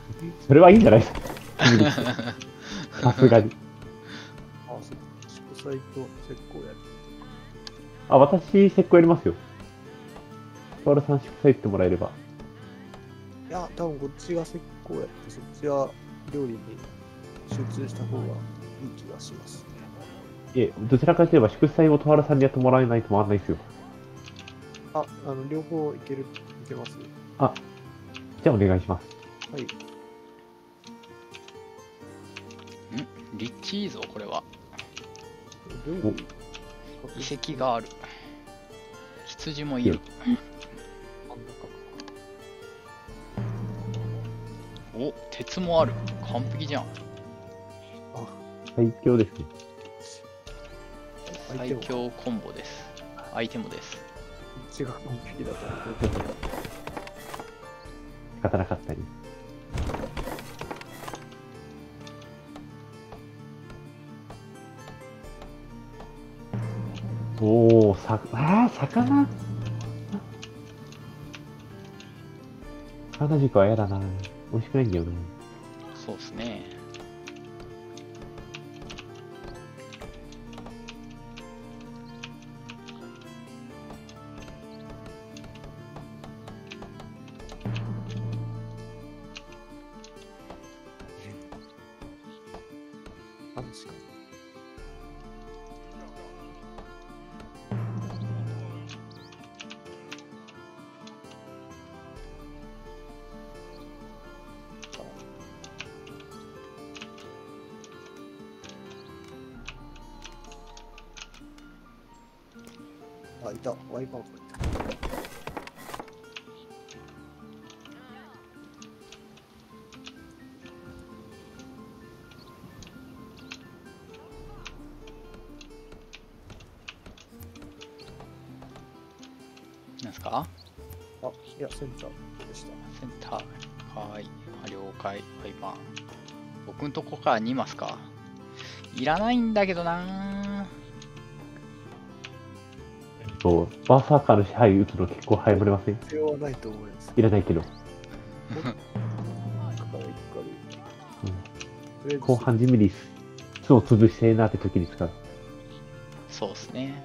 それはいいんじゃないですか。さすがに。 あ、そう。祝祭と石膏やる。 あ、私、石膏やりますよ。トワルさん祝祭ってもらえれば。 いや、多分こっちが石膏やって、そっちは料理に集中した方がいい気がします。 いえ、どちらかといえば祝祭をトワルさんにやってもらえないと回らないですよ。 あ、両方いけます。 あ、じゃあお願いします。 はい。 リッチいいぞ、これは。 どういう遺跡がある。羊もいる。お、鉄もある。完璧じゃん。 最強ですね。 最強コンボです。アイテムです。 違う完璧だと思う。 仕方なかったり。おお、魚魚軸は嫌だな。美味しくないんだよな。 そうですね。 確かに。あ、いた。ワイパーがいた。 なんすか？ あ、いや、センターでした。 センター。はーい。了解。バイバン。僕んとこから2マスか。いらないんだけどなそう、バーサーカーの支配打つの結構早まれません？ 必要はないと思います。 いらないけど。後半地味に巣を潰してえなって時に使う。 そうっすね。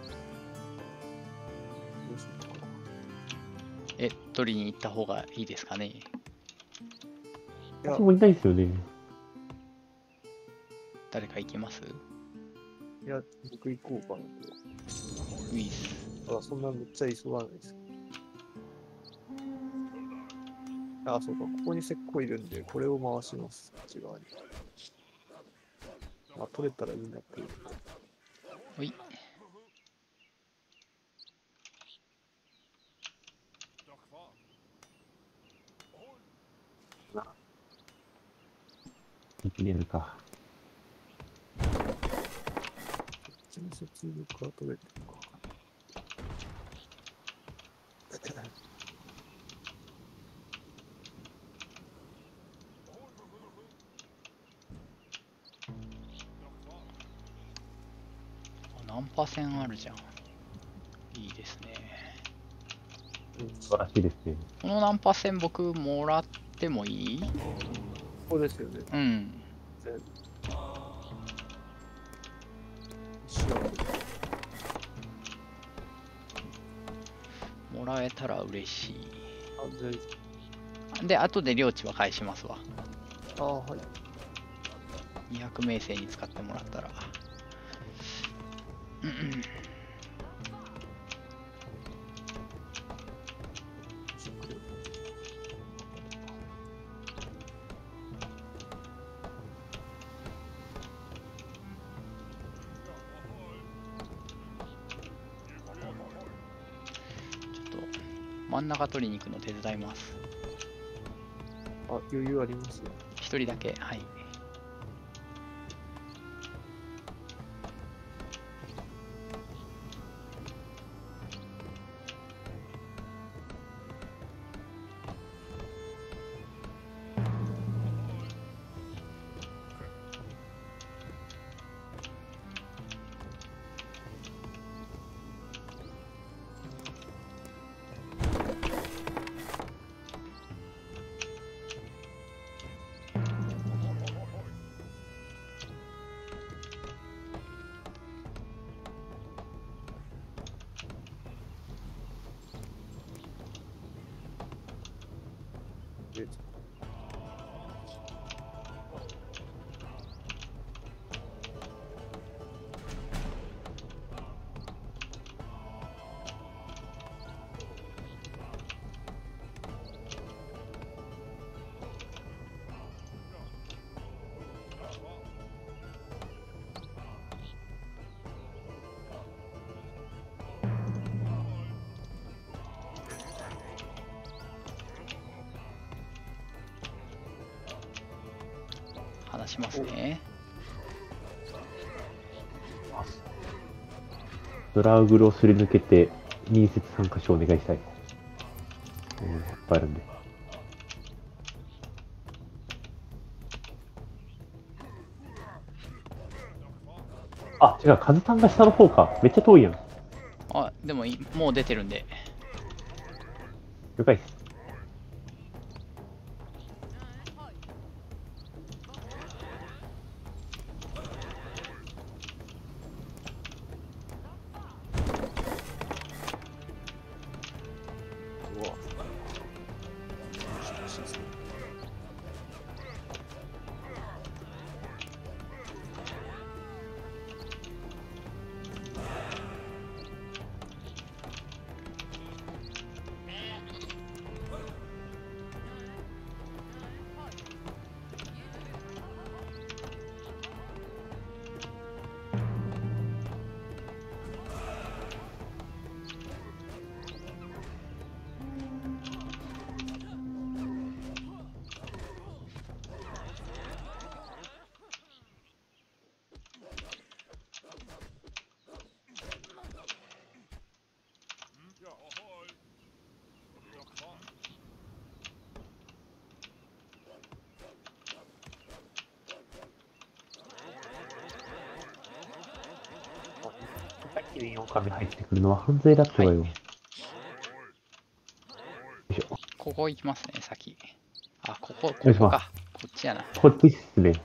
取りに行った方がいいですかね。 私もいないですよね。 誰か行きます？ いや、僕行こうかなと。 ウィズ。 あ、そんなめっちゃ急がないです。あ、そうか、ここに石膏いるんで、これを回します。こっち側に。あ、取れたらいいなっていう。 ほい。 一気にやるか。 建設力は取れてるか。 ナンパ線あるじゃん。いいですね。 素晴らしいですね。 このナンパ線僕もらってもいい？ ここですよね。 うん。もらえたら嬉しい。で、後で領地は返しますわ。 あ、はい。 200名声に使ってもらったら。真ん中取りに行くの手伝います。 あ、余裕ありますよ。 一人だけ、はい。 で話しますね。 ドラウグルをすり抜けて、隣接3箇所お願いしたい。いっぱいあるんで。あ、違う、カズさんが下の方か。めっちゃ遠いやん。 あ、でももう出てるんで。 了解です。 うわ難しいですね。 さっきで4カメ入ってくるのは犯罪だってばよ。よいしょ。 ここ行きますね、先。あ、ここ願いしますか。こっちやな。 こっちっすね。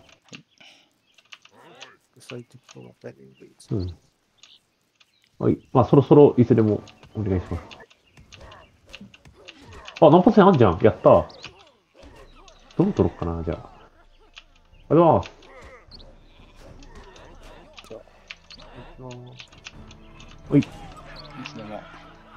最適当なタイミングいいですね。 うん。はい。まあ、そろそろいつでもお願いします。あ、ナンパ線あんじゃん。やったー。どう取ろっかな、じゃあ。ありがとうございます。 じゃあ、行きます。 はい。 いつでも。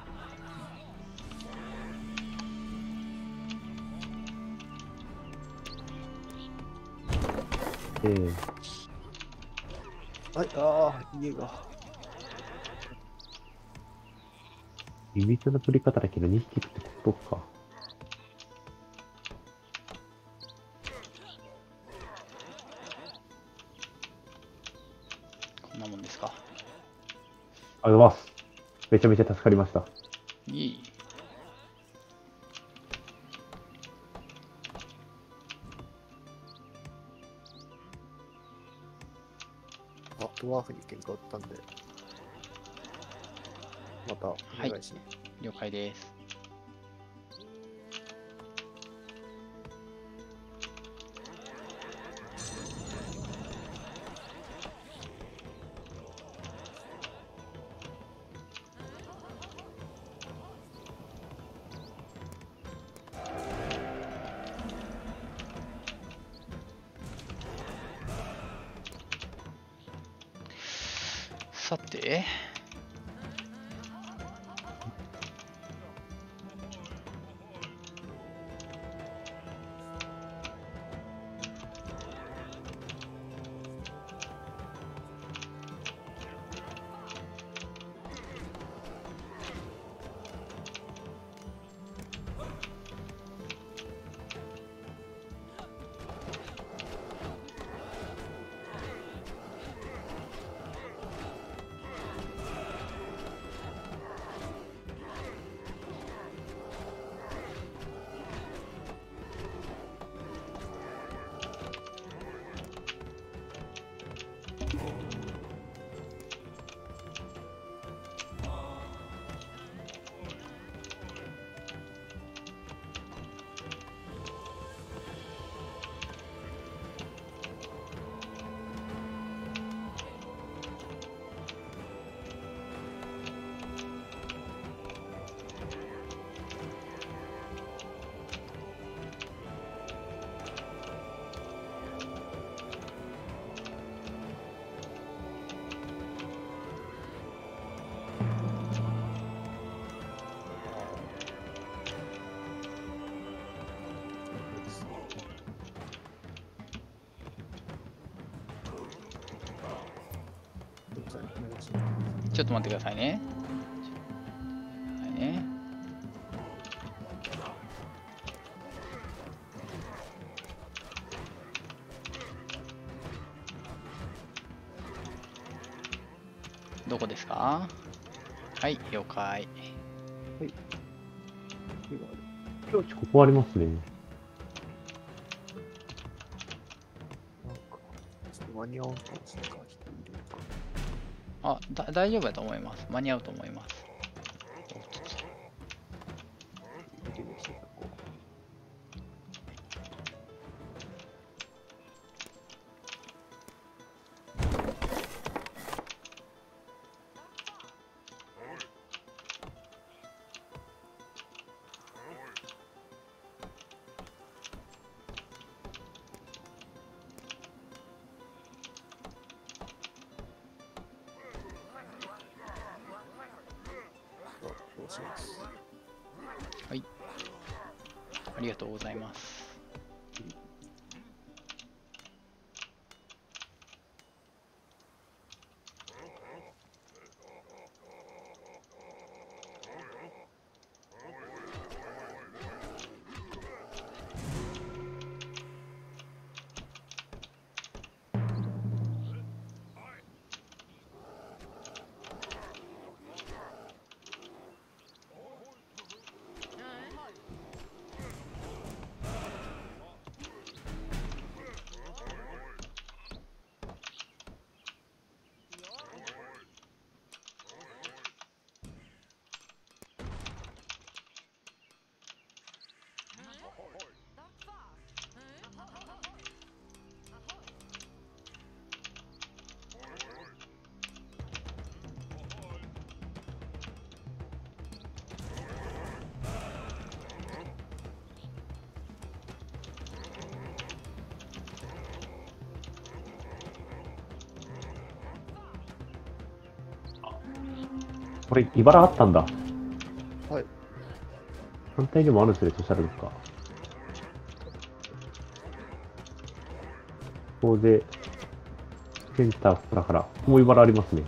はい、ああ、家が。 秘密の取り方だけど2匹ってことか。 こんなもんですか。 ありがとうございます。めちゃめちゃ助かりました。 いい。 あ、ドワーフに喧嘩売ったんで、またお願いします。 了解です。さて、 ちょっと待ってくださいね。はいね。どこですか？はい、了解。 境地ここありますね。 なんか、ちょっと間に合わんかもしれないから、人いるか。 あ、大丈夫だと思います。間に合うと思います。 見てみてこうそうします。 ありがとうございます。 これ、茨あったんだ。 はい。 反対にもあるんですね、としたらどっか。ここで、センターから、ここも茨ありますね。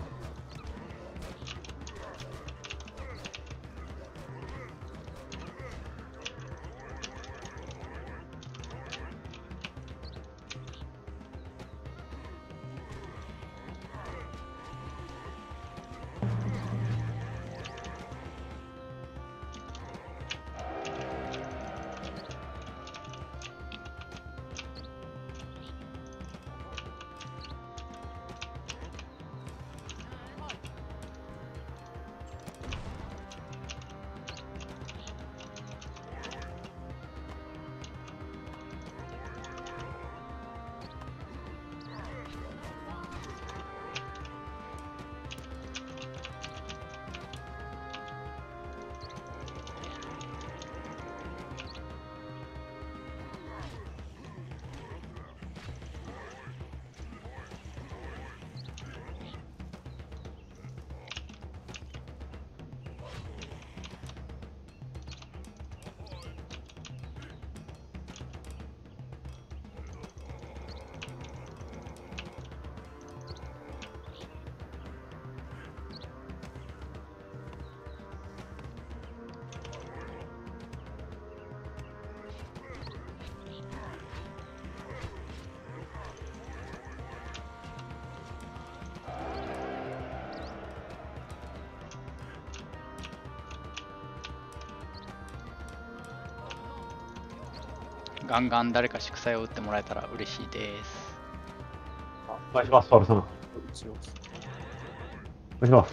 ガンガン誰か祝祭を打ってもらえたら嬉しいです。 お願いします、トワルさん。お一応、 願いします。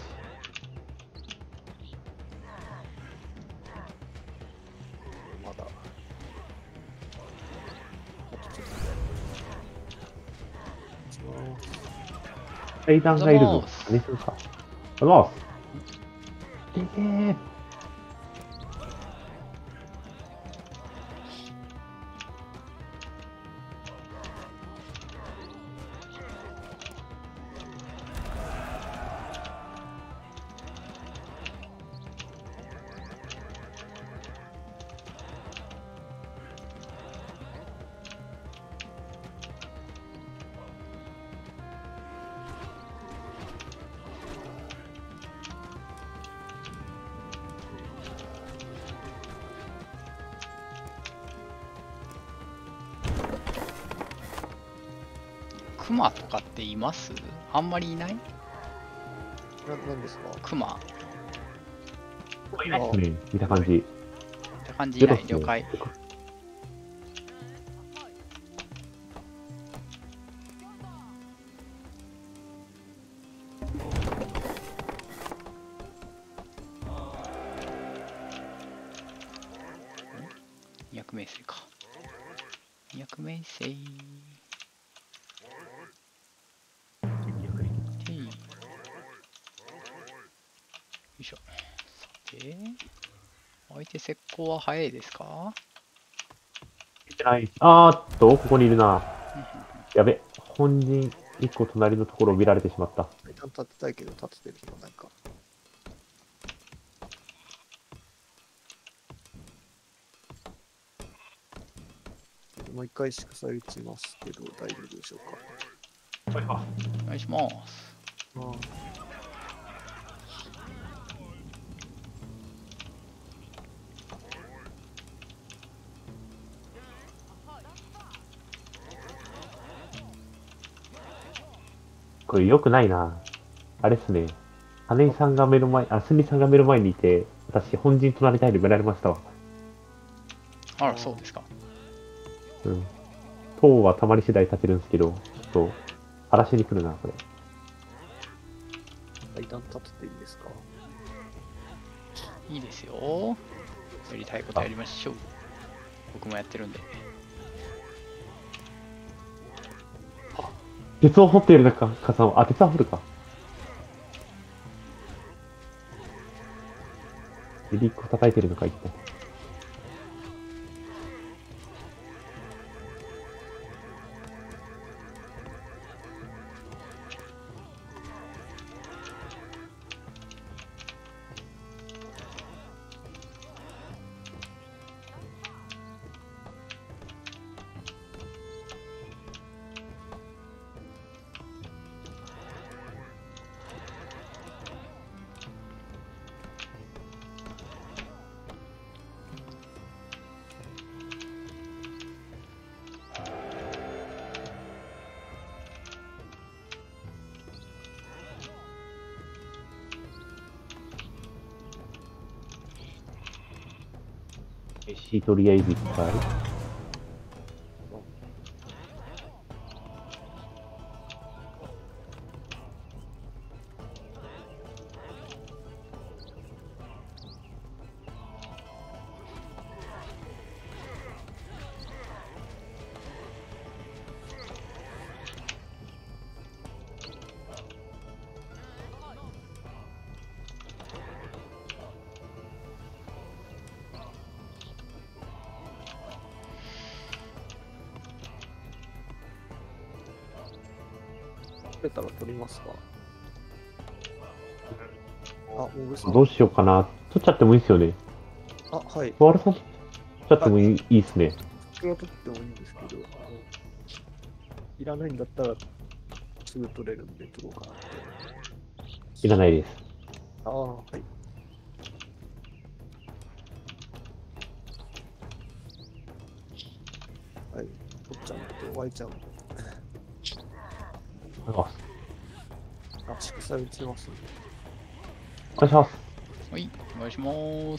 まだ。 階段がいるぞ。何するか。おはようございます。いけー。 クマとかっています？あんまりいない？ なんですか？ クマ。 いないですね。見た感じ。 見た感じいない。 ゼロっすね了解。200名生か。200名生。よいしょ。さて、相手石膏は早いですか？ 見てない。ここにいるな。やべ。本陣1個隣のところを見られてしまった。 階段立てたいけど立ててる暇ないか。もう一回祝祭打ちますけど大丈夫でしょうか。 お願いします。 ああ、 これ良くないな。あれっすね。羽井さんが目の前、スニさんが目の前にいて、私、本陣隣たいで見られましたわ。 あら、そうですか。 うん。塔はたまり次第立てるんですけど、ちょっと、荒らしに来るな、これ。 階段立てていいですか？ いいですよ。やりたいことやりましょう。僕もやってるんで。 鉄を掘っている中、火山を、鉄は掘るか。エリックを叩いてるのか、一体。とりあえず一回。 取れたら取りますか？あ、大口さん。 どうしようかな。取っちゃってもいいですよね。 あ、はい。 ワールさん取っちゃってもいいですね。 それは取ってもいいんですけど、いらないんだったらすぐ取れるんで取ろうかなって。 いらないです。 ああ、はい。はい。取っちゃうと湧いちゃうんで。 あ、 祝祭打ちますんで。 お願いします。 はい、お願いします。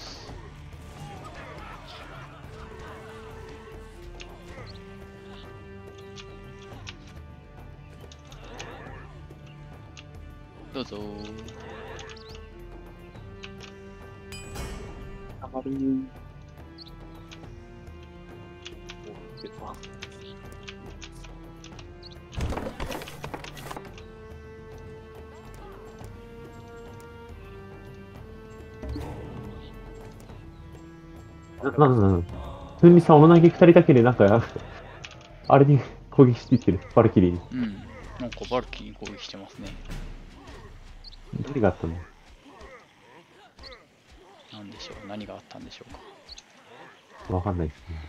どうぞ。 あまり。出た。 ふんみさん、お投げ二人だけでなんか、あれに攻撃していってる。バルキリーに。 うん。なんかバルキーに攻撃してますね。 何があったの？ なんでしょう。何があったんでしょうか。 わかんないですね。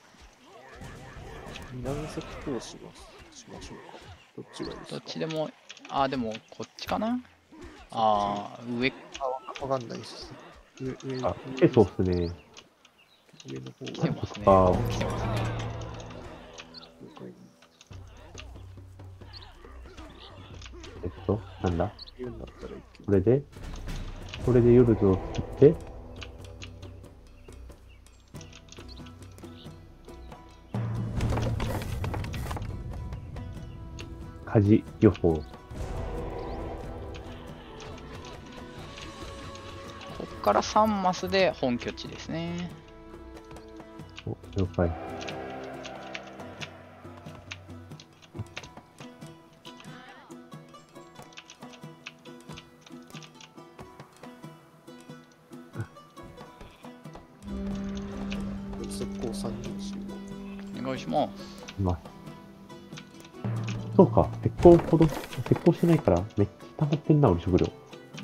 南石投しましょうか。どっちがいいですか？ どっちでも、あ、でもこっちかな。あー、上。 あ、わかんないです。上あ、そうっすね。 上の方来てがますね。 あ来てますね。 了解。 なんだ言うんだったらいけこれでヨルズを作って、火事予報。 こっから3マスで本拠地ですね。 お、了解。 石膏3人集合。 お願いします。 います。そうか、石膏してないから、めっちゃ溜まってんな、俺食料。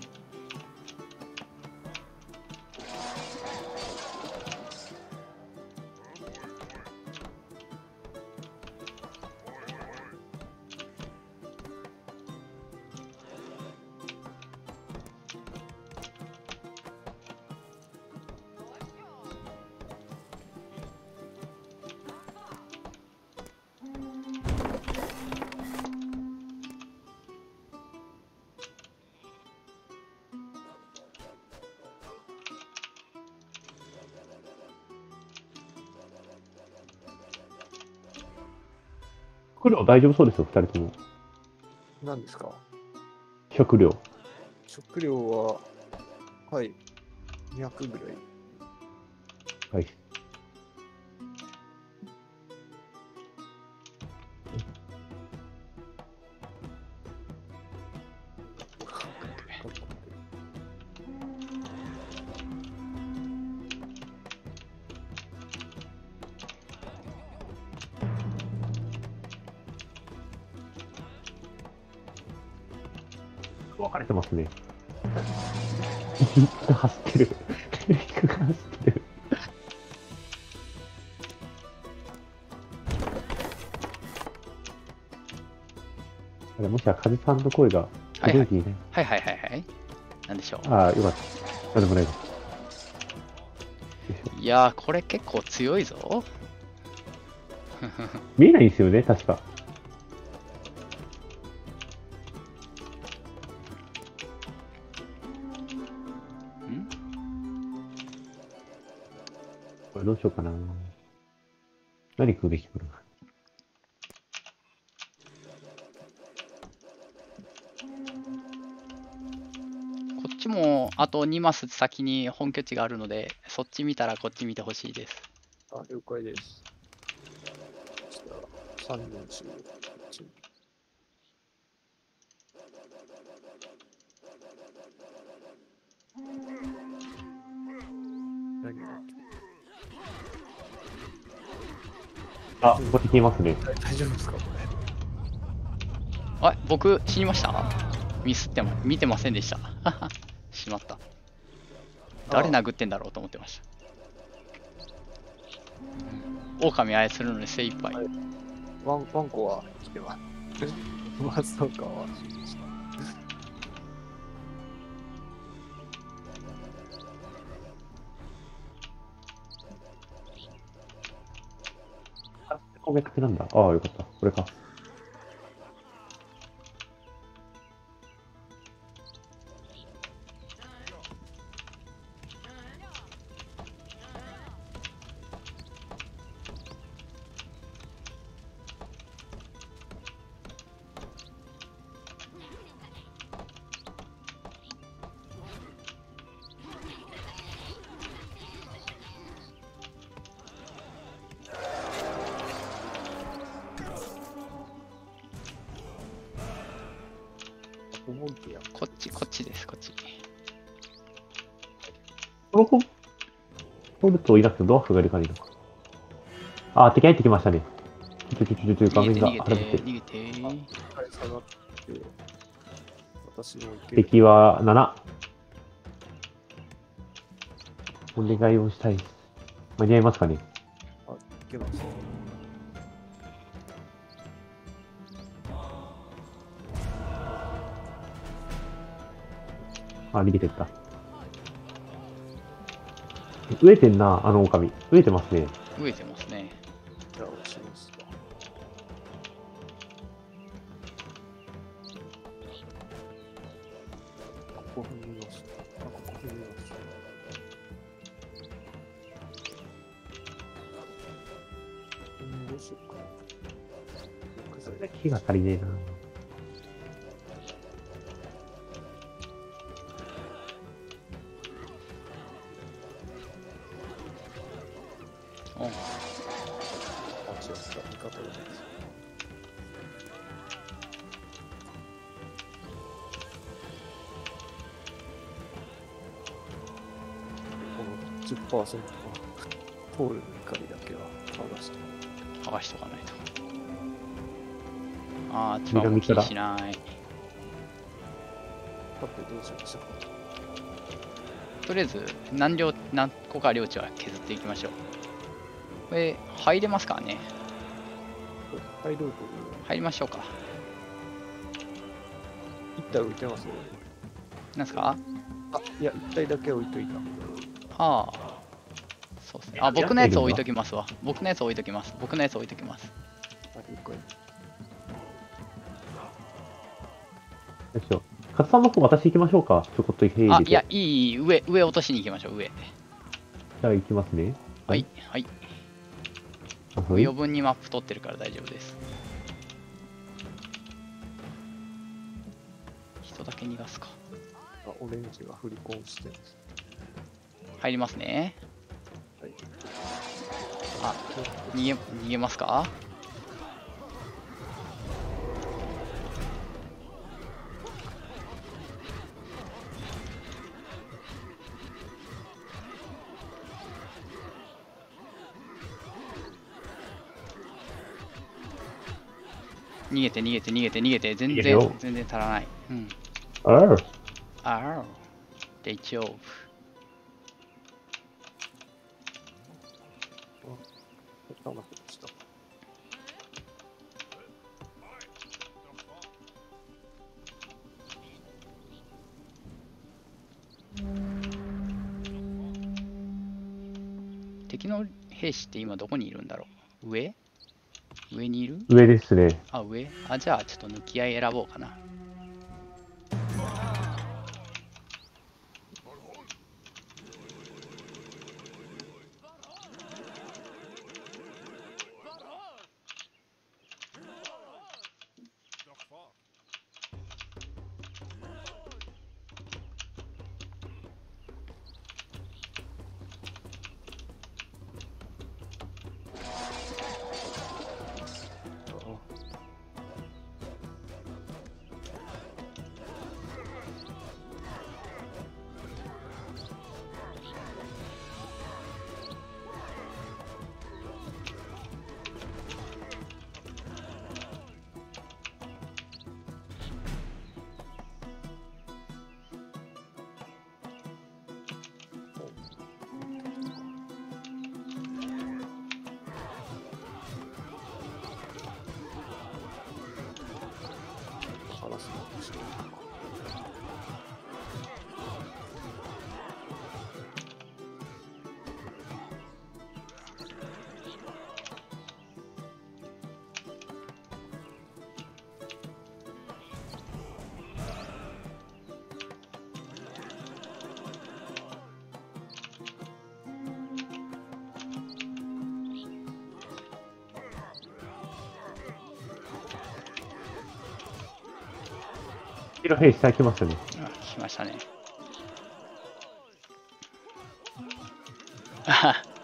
食料大丈夫そうですよ、二人とも。 何ですか？ 食料。 食料は、はい、200ぐらい。 はい。分かれてますね。走ってる。走ってる。あれ、もしや、カジさんの声が届いていない。 はいはいはいはい。なんでしょう。 ああ、よかった。なんでもないです。 いやー、これ結構強いぞ。 見えないんですよね、確か。 んこれどうしようかな。何食うべきかな。 こっちもあと2マス先に本拠地があるので、そっち見たらこっち見てほしいです。 あ、了解です。そしたら、3人集合。何があ、これ消えますね。 大丈夫ですかこれ。 あ、僕死にました？ミスっても見てませんでした。しまった。誰殴ってんだろうと思ってました。狼操るのに精一杯。 ワンコは来てます。マスとかはしました。 攻撃なんだ。ああ、よかった。これか。 思うや。 こっちです、こっち。 この子、ポルトいなくてドワーフがいるからいいのか。ああ、敵入ってきましたね。画面が逃げて、 晴れてる。 逃げて。 はい、下がって、私も行ける。 敵は7。お願いをしたいです。間に合いますかね。 あ、行けます。 あ、逃げてった。飢えてんな、あの狼。飢えてますね。 飢えてますね。 じゃあ、落ちますか。 ここ踏みます。あ、ここ踏みます。どうしようかな。木材木が足りねえな。 おあ、違った。味方がないです。この 10% のポールの怒りだけは剥がして。 剥がしとかないと。ああ、千葉も気にしない。 さてどうしましょう。 とりあえず何個か領地は削っていきましょう。これ入れますからね。 入ろうと入りましょうか。 一体置いてますよ。 なんですか？ あ、いや、一体だけ置いといた。 ああ。そうですね。あ、僕のやつ置いときますわ。僕のやつ置いときます。僕のやつ置いときます。 あ、了解。 よいしょ。カツさんの方私行きましょうか。ちょこっと兵入あ、 れて。 いや、いい、上落としに行きましょう、上。 じゃあ行きますね。 はい、はい。 はい。 余分にマップ取ってるから大丈夫です。人だけ逃がすか。 あ、オレンジが振り込んしてます。 入りますね。 はい。 あ、逃げますか？逃げて逃げて逃げて逃げて、全然逃げるよ全然足らない。うん。 ああ。 ああ、大丈夫。 あ、ました。 敵の兵士って今どこにいるんだろう？上にいる？ 上ですね。 あ、上？あ、じゃあちょっと抜き合い選ぼうかな。 カラスの後ろ。 白兵士さん来ましたね。 あ、来ましたね。あはは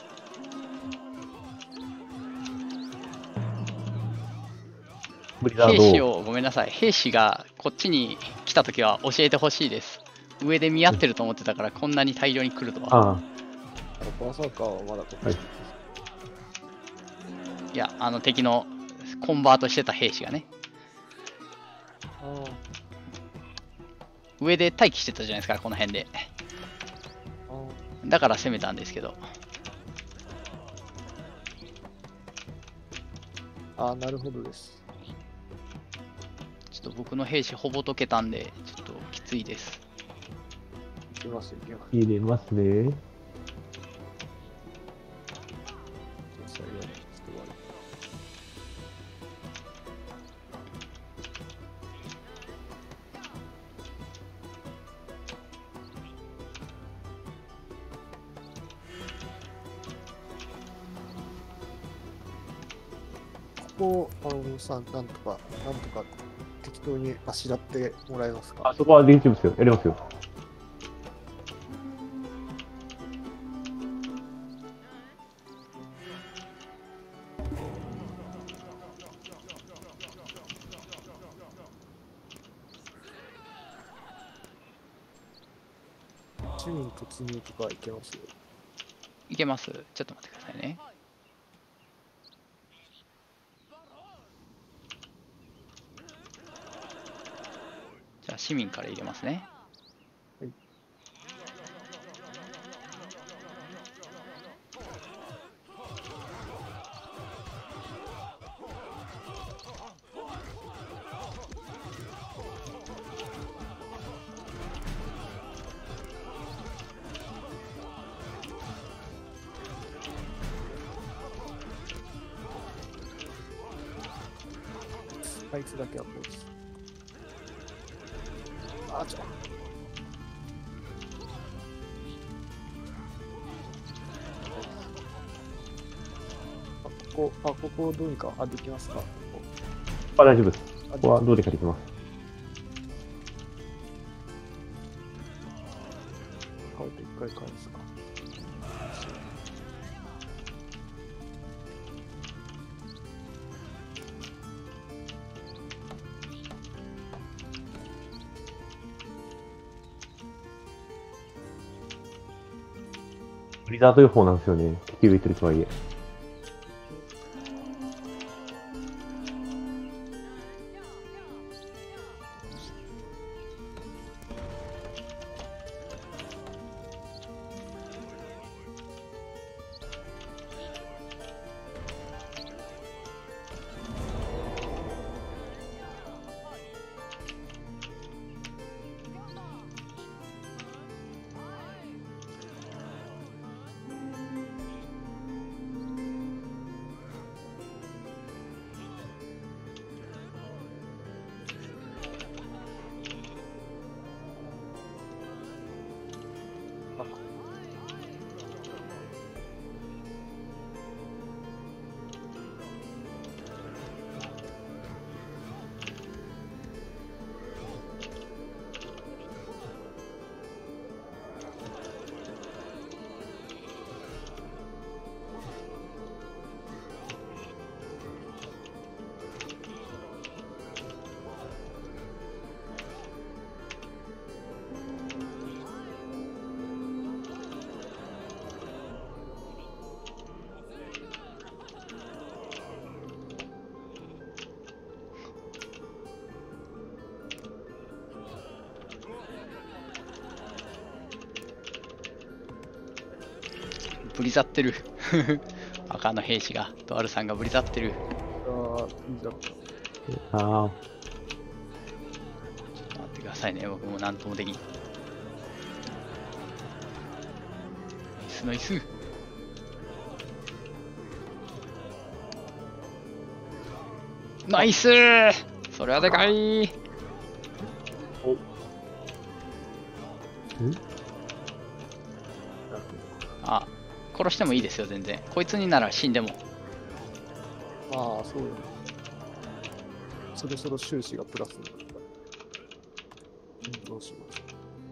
ブリザード。 兵士を、ごめんなさい。兵士がこっちに来たときは教えてほしいです。上で見合ってると思ってたからこんなに大量に来るとは。 ああ。 バーサーカーはまだこっち。 はいいや、敵のコンバートしてた兵士がね。 あ上で待機してたじゃないですか、この辺で。 あ、あだから攻めたんですけど。 あ、なるほどです。 ちょっと僕の兵士ほぼ解けたんで、ちょっときついです。 いきます、いきます。 入れますね。 実際は終わり。 こ、なんとか適当にあしらってもらえますか？ あそこは大丈夫ですよ。やりますよ。 市民突入とかいけますよ。 いけます。ちょっと待ってくださいね。じゃあ市民から入れますね。 はい。あいつだけはこうです。あ、ここをどうにか、できますか？ あ、大丈夫です。ここはどうにかできます。 買うと一回返すか。 ブリザード予報なんですよね。敵植えてるとはいえ。 ブリザってる。赤の兵士が、ドアルさんがブリザってる。 いいじゃん。 ああ、 ちょっと待ってくださいね。僕もなんともできん。ナイスナイス。ナイスー。それはでかい。 んあ、殺してもいいですよ、全然。こいつになら死んでも。 ああ、そうよね。そろそろ収支がプラスになった。どうします？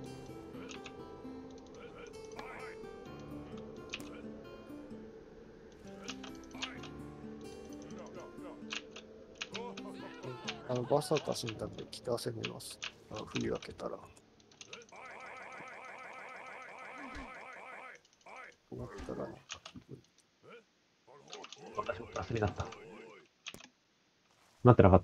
バサタ死んだんで北攻めます。冬明けたら。思ったら、 私も休みだった。なってなかった。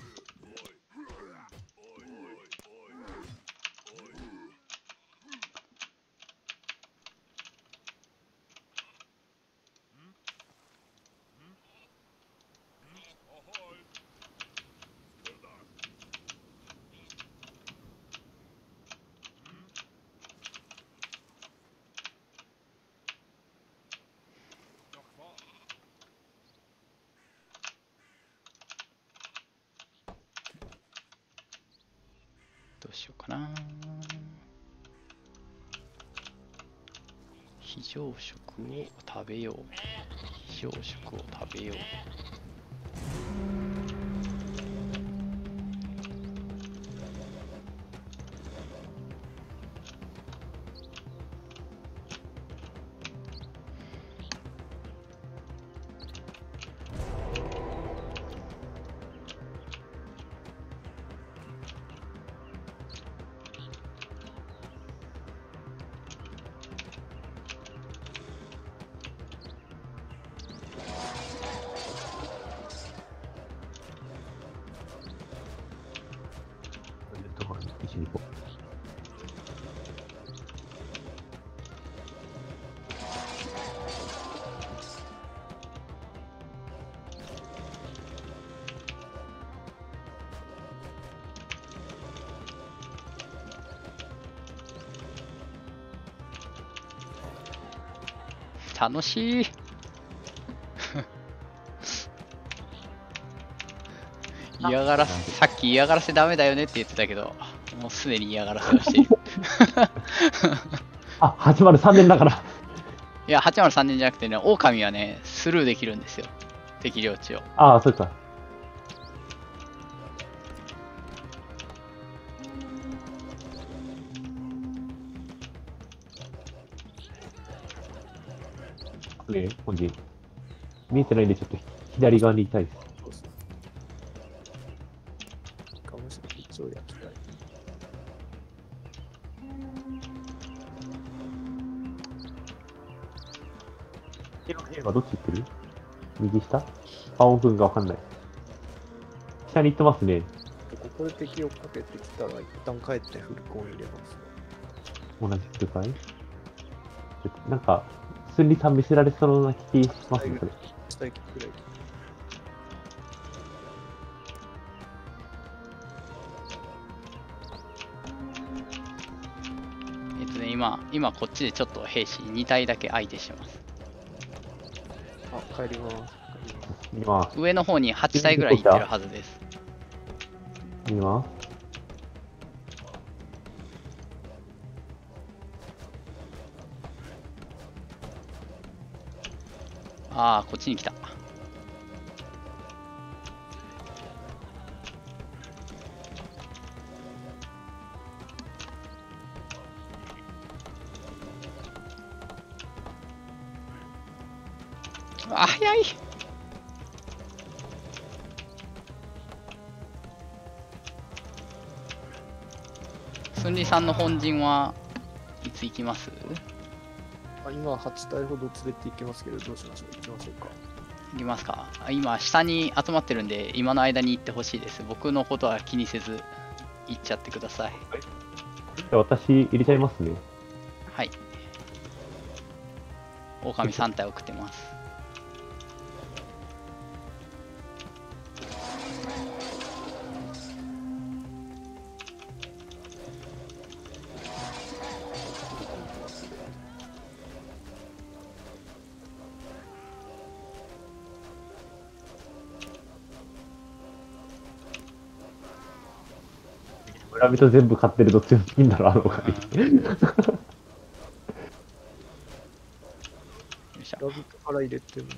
どうしようかな。非常食を食べよう。非常食を食べよう。 楽しい。嫌がらせ、さっき嫌がらせダメだよねって言ってたけど、もうすでに嫌がらせをしている。 あ、803年だから。 いや、803年じゃなくてね、狼はね、スルーできるんですよ。敵領地を。 ああ、そうか。ね、本人。見えてないんで、ちょっと左側にいたいです。 そうそう。かもしれない。一応焼きたい。 兵はどっち行ってる？右下？青軍がわかんない。下に行ってますね。 ここで敵をかけてきたら、一旦帰ってフルコン入れます。 同じくかい？なんか、寸理さん見せられそうな気しますね、それ。 下行きくらい。 今こっちでちょっと兵士2体だけ相手してます。 あ、帰ります。 今、 上の方に8体ぐらい行ってるはずです。 今、 ああ、こっちに来た。あ、早い。スンリさんの本陣はいつ行きます？ あ、今8体ほど連れて行きますけど、どうしましょう？行きましょうか。 行きますか。今下に集まってるんで、今の間に行ってほしいです。僕のことは気にせず行っちゃってください。 じゃあ私入れちゃいますね。 はい。狼3体送ってます。 村人全部買ってるどっちがいいんだろう、あの狼。 ラビットから入れてるな。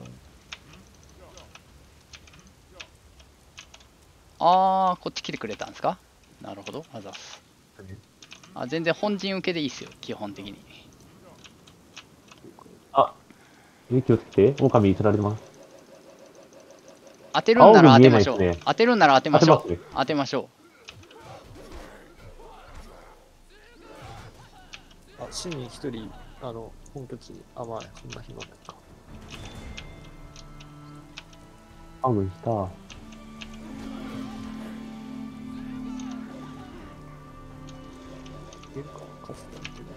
あー、こっち来てくれたんですか？なるほど、あざっす。あ、全然本陣受けでいいっすよ、基本的に。 あ、気をつけて、狼に釣られてます。 当てるんなら当てましょう。 青軍見えないですね当てるんなら当てましょう。 当てますね当てましょあ、市民一人、本拠地、あ、まあ、そんな暇ないか。 青軍した。 いけるか勝つなんて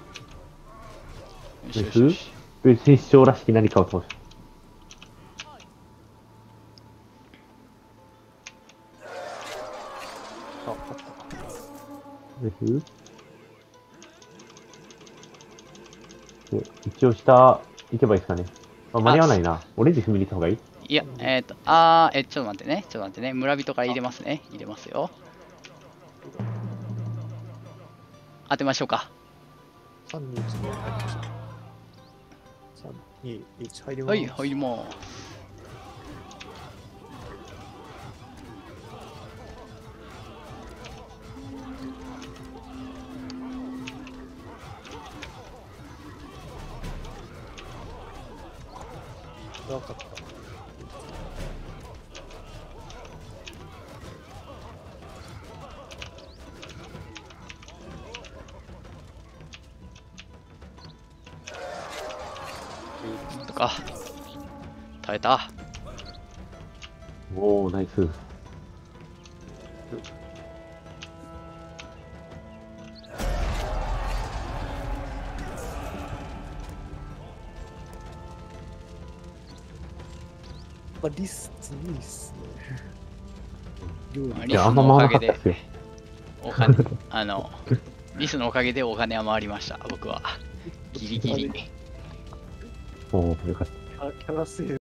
う。よしよでしよし。 戦士長らしき何かを通しあ、勝った。 ですで一応下行けばいいですかね。あ、間に合わないな。オレンジ踏みに行った方がいい？ いや、ちょっと待ってね。ちょっと待ってね。村人から入れますね。入れますよ。当てましょうか。 3、2、1で入りましょう。3、2、1、入ります。 はい、入ります。 わかった。 とか。耐えた。 おー、ナイス。 まあ、リスいいっすね。料理リスのいやあんま回おかげでらなかったですよ。 お金、リスのおかげでお金は回りました、僕は。ギリギリ。 おー、よかった。 あ、キャラセーブ